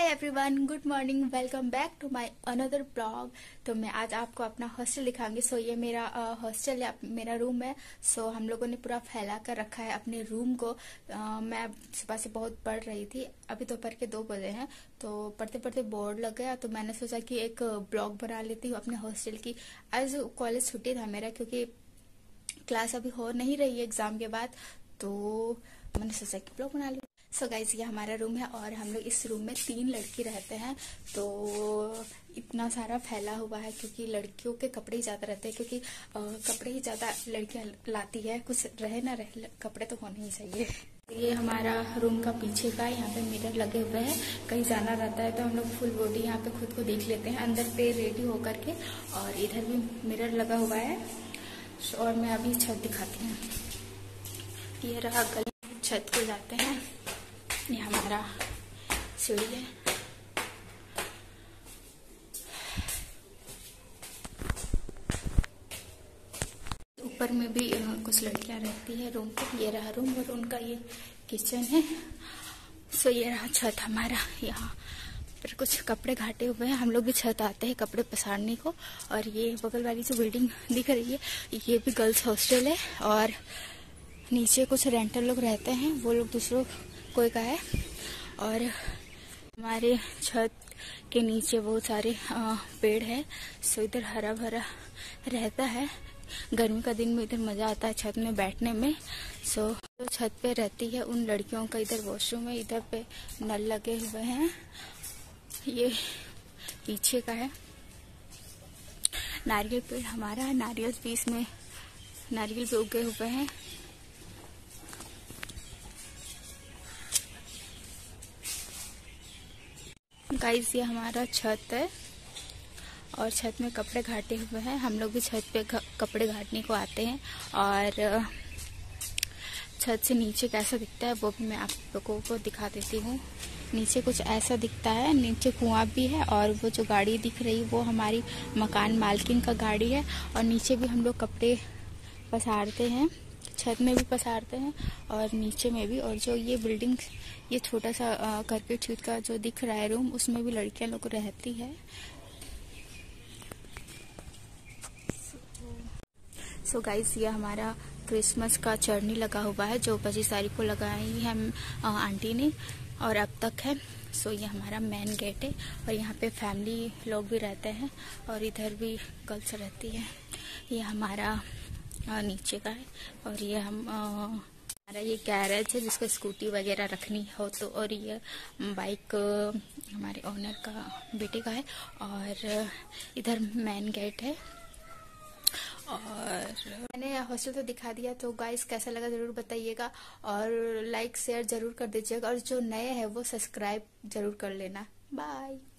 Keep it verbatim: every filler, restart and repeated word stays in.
Everyone, good morning, welcome back to my another blog. तो मैं आज आपको अपना हॉस्टल दिखाऊंगी। सो ये मेरा हॉस्टल है, मेरा रूम है। सो हम लोगों ने पूरा फैला कर रखा है अपने रूम को। uh, मैं सुबह से बहुत पढ़ रही थी, अभी दोपहर के दो बजे हैं। तो पढ़ते पढ़ते बोर्ड लग गया, तो मैंने सोचा कि एक ब्लॉग बना लेती हूँ अपने हॉस्टल की। आज कॉलेज छुट्टी था मेरा, क्योंकि क्लास अभी हो नहीं रही है एग्जाम के बाद, तो मैंने सोचा कि ब्लॉग बना ली। सो so गाइस, ये हमारा रूम है और हम लोग इस रूम में तीन लड़की रहते हैं। तो इतना सारा फैला हुआ है क्योंकि लड़कियों के कपड़े ही ज्यादा रहते हैं, क्योंकि आ, कपड़े ही ज्यादा लड़कियां लाती है, कुछ रहे ना रहे कपड़े तो होने ही चाहिए। ये हमारा रूम का पीछे का, यहाँ पे मिरर लगे हुए हैं। कहीं जाना रहता है तो हम लोग फुल बॉडी यहाँ पे खुद को देख लेते हैं अंदर पे रेडी होकर के। और इधर भी मिरर लगा हुआ है। और मैं अभी छत दिखाती हूँ। ये रहा गली, छत पे जाते हैं। ये हमारा सीढ़ी है। ऊपर में भी कुछ लड़कियां रहती है रूम पे। ये रहा रूम और उनका ये किचन है। सो ये रहा छत हमारा। यहाँ पर कुछ कपड़े घाटे हुए हैं, हम लोग भी छत आते हैं कपड़े पसारने को। और ये बगल वाली जो बिल्डिंग दिख रही है, ये भी गर्ल्स हॉस्टल है। और नीचे कुछ रेंटर लोग रहते हैं, वो लोग दूसरों कोई का है। और हमारे छत के नीचे बहुत सारे पेड़ है। सो इधर हरा भरा रहता है। गर्मी का दिन में इधर मजा आता है छत में बैठने में। सो तो छत पे रहती है उन लड़कियों का इधर वॉशरूम है। इधर पे नल लगे हुए हैं। ये पीछे का है। नारियल पेड़ हमारा है, नारियल भी इसमें नारियल भी उगे हुए हैं। गाइस, ये हमारा छत है और छत में कपड़े घाटे हुए हैं। हम लोग भी छत पे कपड़े घाटने को आते हैं। और छत से नीचे कैसा दिखता है वो भी मैं आप लोगों को दिखा देती हूँ। नीचे कुछ ऐसा दिखता है, नीचे कुआं भी है। और वो जो गाड़ी दिख रही है वो हमारी मकान मालकिन का गाड़ी है। और नीचे भी हम लोग कपड़े पसारते हैं, छत में भी पसारते हैं और नीचे में भी। और जो ये बिल्डिंग, ये छोटा सा करके छत का जो दिख रहा है रूम, उसमें भी लड़कियां लोग रहती है। सो गाइस, ये हमारा क्रिसमस का चरनी लगा हुआ है, जो पच्चीस तारीख को लगाई है हम आंटी ने, और अब तक है। सो ये हमारा मेन गेट है। और यहाँ पे फैमिली लोग भी रहते हैं और इधर भी गर्ल्स रहती है। ये हमारा आ, नीचे का है। और ये हम आ, हमारा ये गैरेज है जिसको स्कूटी वगैरह रखनी हो तो। और ये बाइक हमारे ओनर का बेटे का है। और इधर मेन गेट है। और मैंने हॉस्टल तो दिखा दिया। तो गाइस, कैसा लगा जरूर बताइएगा और लाइक शेयर जरूर कर दीजिएगा। और जो नए हैं वो सब्सक्राइब जरूर कर लेना। बाय।